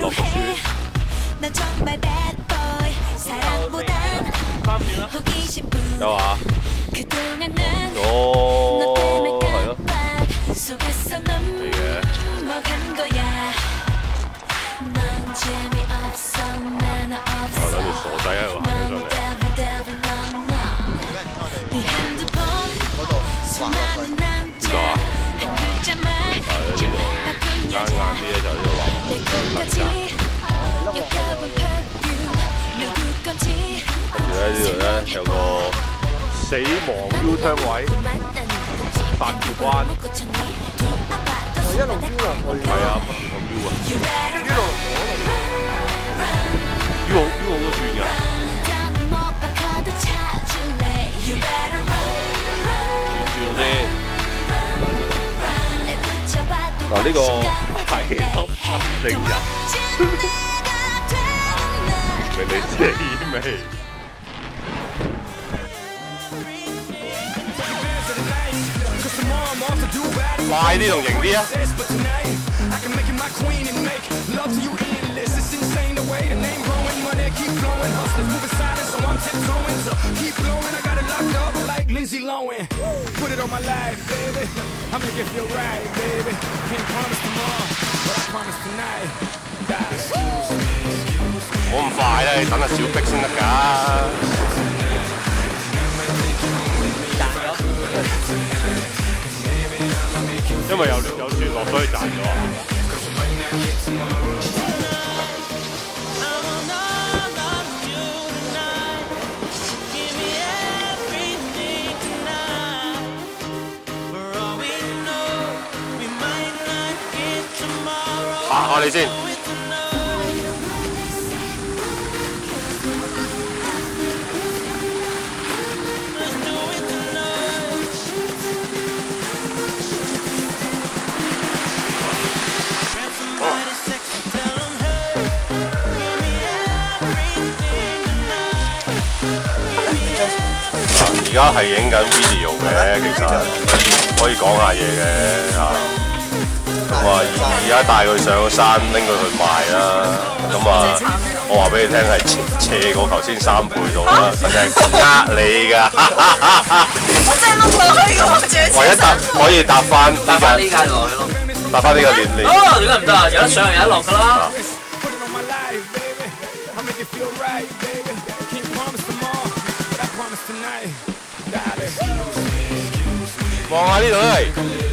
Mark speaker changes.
Speaker 1: 落個雪。有啊。哦，係咯。係嘅。我諗住傻仔喺度行咗上嚟。
Speaker 2: 嗰度滑落去。
Speaker 1: 呢度啊？係呢度。啱啱啲咧就呢度滑落去。跟住咧呢度咧有個死亡 U turn 位，8條關。
Speaker 2: 一路 U 落去。
Speaker 1: 係啊，不斷咁 U 啊。U 好多轉㗎。轉先。嗱呢個係粒黑證人。明你死未？快啲同型啲啊！冇咁快啦，你等下小碧先得㗎。因為有轉落，所以賺咗啊！嚇下你先。而家係影緊 video 嘅，其實可以講下嘢嘅嚇。咁啊，而家帶佢上山拎佢去賣啦。咁啊，我話俾你聽係斜過頭先3倍到啦，真係呃你㗎。
Speaker 3: 我真係碌落去㗎，我自己。
Speaker 1: 唯一可以搭翻呢
Speaker 3: 間落去咯。
Speaker 1: 搭翻呢個連連。
Speaker 3: 哦，點解唔得啊？有得上有得落㗎啦。
Speaker 1: 望下呢度咧。